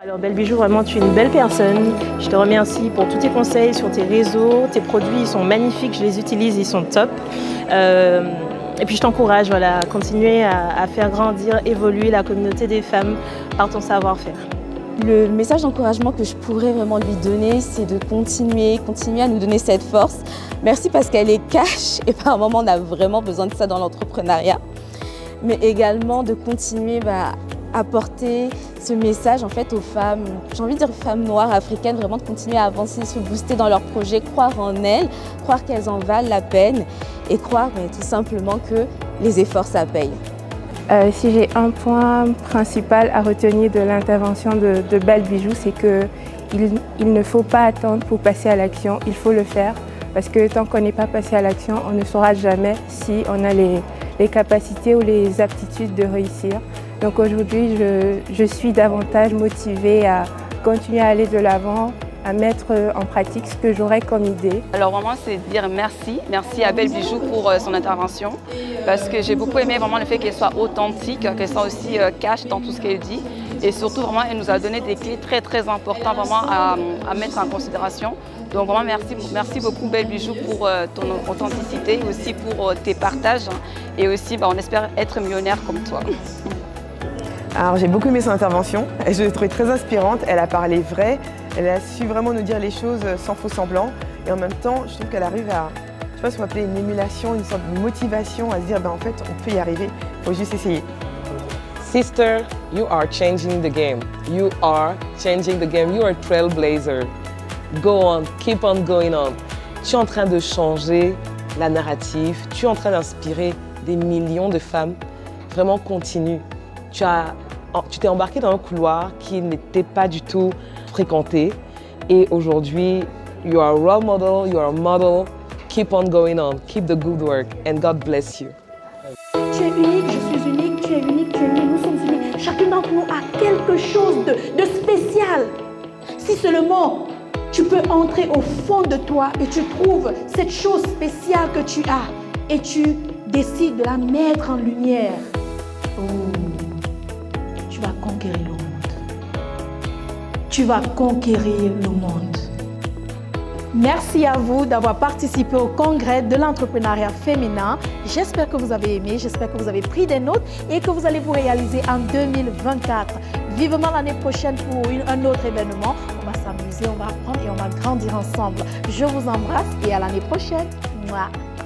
Alors Belle Bijou, vraiment tu es une belle personne. Je te remercie pour tous tes conseils sur tes réseaux. Tes produits ils sont magnifiques, je les utilise, ils sont top. Et puis je t'encourage voilà, à continuer à faire grandir, évoluer la communauté des femmes par ton savoir-faire. Le message d'encouragement que je pourrais vraiment lui donner, c'est de continuer à nous donner cette force. Merci parce qu'elle est cash et par un moment on a vraiment besoin de ça dans l'entrepreneuriat. Mais également de continuer à porter ce message en fait aux femmes, j'ai envie de dire femmes noires, africaines, vraiment de continuer à avancer, se booster dans leurs projets, croire en elles, croire qu'elles en valent la peine et croire tout simplement que les efforts ça paye. Si j'ai un point principal à retenir de l'intervention de Belle Bijou, c'est qu'il ne faut pas attendre pour passer à l'action, il faut le faire. Parce que tant qu'on n'est pas passé à l'action, on ne saura jamais si on a les capacités ou les aptitudes de réussir. Donc aujourd'hui, je suis davantage motivée à continuer à aller de l'avant, à mettre en pratique ce que j'aurais comme idée. Alors vraiment, c'est dire merci à Belle Bijou pour son intervention, parce que j'ai beaucoup aimé vraiment le fait qu'elle soit authentique, qu'elle soit aussi cash dans tout ce qu'elle dit, et surtout vraiment, elle nous a donné des clés très importantes vraiment à mettre en considération. Donc vraiment, merci beaucoup Belle Bijou pour ton authenticité, aussi pour tes partages, et aussi on espère être millionnaire comme toi. Alors j'ai beaucoup aimé son intervention, je l'ai trouvée très inspirante, elle a parlé vrai, elle a su vraiment nous dire les choses sans faux semblant et en même temps je trouve qu'elle arrive à, je sais pas ce qu'on va appeler une émulation, une sorte de motivation à se dire en fait on peut y arriver, il faut juste essayer. Sister, you are changing the game. You are changing the game, you are a trailblazer. Go on, keep on going on. Tu es en train de changer la narrative, tu es en train d'inspirer des millions de femmes. Vraiment continue. Tu t'es embarqué dans un couloir qui n'était pas du tout fréquenté. Et aujourd'hui, you are a role model, you are a model. Keep on going on, keep the good work, and God bless you. Tu es unique, je suis unique, tu es unique, tu es unique, nous sommes uniques. Chacun d'entre nous a quelque chose de spécial. Si seulement tu peux entrer au fond de toi et tu trouves cette chose spéciale que tu as et tu décides de la mettre en lumière. Tu vas conquérir le monde. Tu vas conquérir le monde. Merci à vous d'avoir participé au congrès de l'entrepreneuriat féminin. J'espère que vous avez aimé, j'espère que vous avez pris des notes et que vous allez vous réaliser en 2024. Vivement l'année prochaine pour un autre événement. On va s'amuser, on va apprendre et on va grandir ensemble. Je vous embrasse et à l'année prochaine. Mouah.